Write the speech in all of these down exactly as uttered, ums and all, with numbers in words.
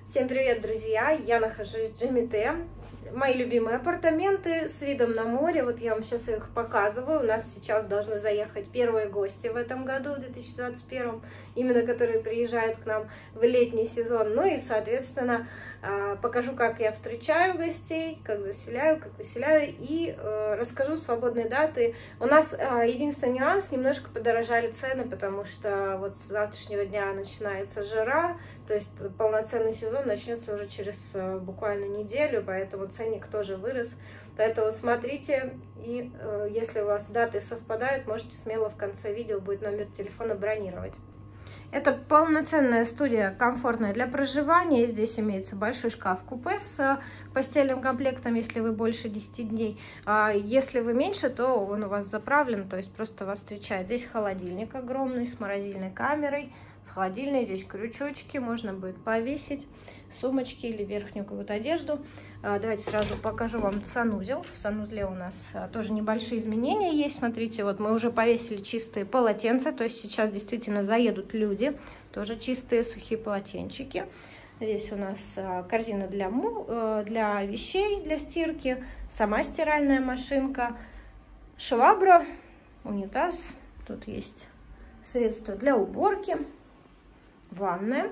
Всем привет, друзья! Я нахожусь в Джимите. Мои любимые апартаменты с видом на море. Вот я вам сейчас их показываю. У нас сейчас должны заехать первые гости в этом году, в две тысячи двадцать первом, именно которые приезжают к нам в летний сезон. Ну и, соответственно, покажу, как я встречаю гостей, как заселяю, как выселяю, и расскажу свободные даты. У нас единственный нюанс: немножко подорожали цены, потому что вот с завтрашнего дня начинается жара, то есть полноценный сезон начнется уже через буквально неделю, поэтому ценник тоже вырос. Поэтому смотрите, и э, если у вас даты совпадают, можете смело в конце видео будет номер телефона бронировать. Это полноценная студия, комфортная для проживания. Здесь имеется большой шкаф-купе с постельным комплектом, если вы больше десяти дней. А если вы меньше, то он у вас заправлен, то есть просто вас встречает. Здесь холодильник огромный с морозильной камерой, с холодильной. Здесь крючочки, можно будет повесить сумочки или верхнюю какую-то одежду. Давайте сразу покажу вам санузел. В санузле у нас тоже небольшие изменения есть. Смотрите, вот мы уже повесили чистые полотенца, то есть сейчас действительно заедут люди. Тоже чистые сухие полотенчики. Здесь у нас корзина для, му, для вещей, для стирки, сама стиральная машинка, швабра, унитаз. Тут есть средства для уборки, ванная.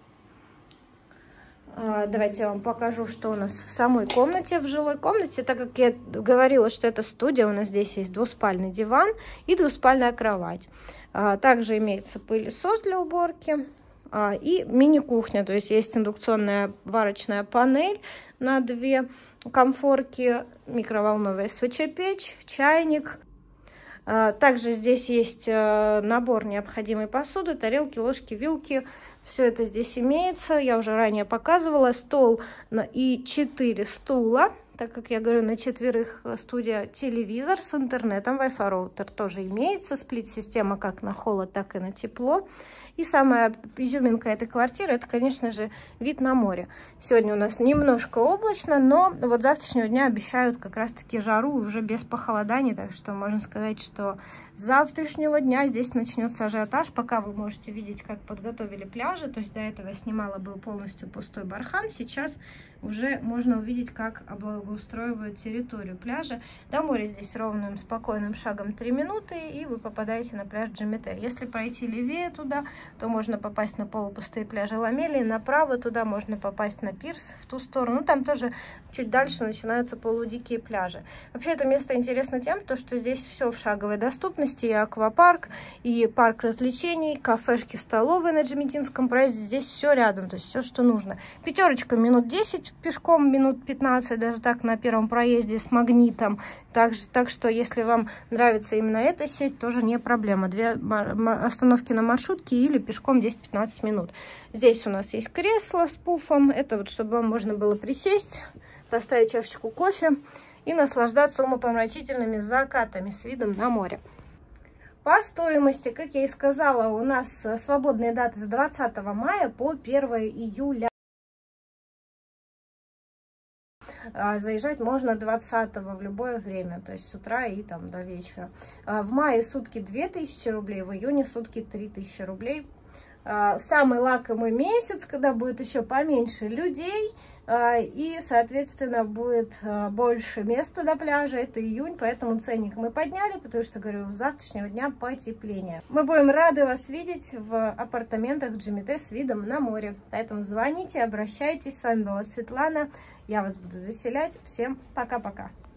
Давайте я вам покажу, что у нас в самой комнате, в жилой комнате. Так как я говорила, что это студия, у нас здесь есть двуспальный диван и двуспальная кровать. Также имеется пылесос для уборки и мини-кухня. То есть есть индукционная варочная панель на две комфорки, микроволновая СВЧ-печь, чайник. Также здесь есть набор необходимой посуды, тарелки, ложки, вилки. Все это здесь имеется. Я уже ранее показывала. Стол и четыре стула. Так как я говорю, на четверых студия, телевизор с интернетом, Wi-Fi роутер тоже имеется. Сплит-система как на холод, так и на тепло. И самая изюминка этой квартиры, это, конечно же, вид на море. Сегодня у нас немножко облачно, но вот завтрашнего дня обещают как раз-таки жару уже без похолоданий. Так что можно сказать, что с завтрашнего дня здесь начнется ажиотаж. Пока вы можете видеть, как подготовили пляжи. То есть до этого я снимала, был полностью пустой бархан. Сейчас уже можно увидеть, как облагоустраивают территорию пляжа. До моря здесь ровным, спокойным шагом три минуты, и вы попадаете на пляж Джимите. Если пройти левее туда, то можно попасть на полупустые пляжи Ламелии, направо туда можно попасть на пирс, в ту сторону. Ну, там тоже чуть дальше начинаются полудикие пляжи. Вообще это место интересно тем, что здесь все в шаговой доступности: и аквапарк, и парк развлечений, кафешки, столовые на Джимитинском проезде. Здесь все рядом, то есть все, что нужно. Пятерочка минут десять, пешком минут пятнадцать, даже так на первом проезде с магнитом. Также, так что, если вам нравится именно эта сеть, тоже не проблема. Две остановки на маршрутке или пешком десять-пятнадцать минут. Здесь у нас есть кресло с пуфом. Это вот, чтобы вам можно было присесть, поставить чашечку кофе и наслаждаться умопомрачительными закатами с видом на море. По стоимости, как я и сказала, у нас свободные даты с двадцатого мая по первое июля. Заезжать можно двадцатого в любое время, то есть с утра и там до вечера. В мае сутки две тысячи рублей, в июне сутки три тысячи рублей. Самый лакомый месяц, когда будет еще поменьше людей и, соответственно, будет больше места до пляжа, это июнь, поэтому ценник мы подняли, потому что, говорю, с завтрашнего дня потепление. Мы будем рады вас видеть в апартаментах Джимите с видом на море, поэтому звоните, обращайтесь. С вами была Светлана, я вас буду заселять. Всем пока-пока.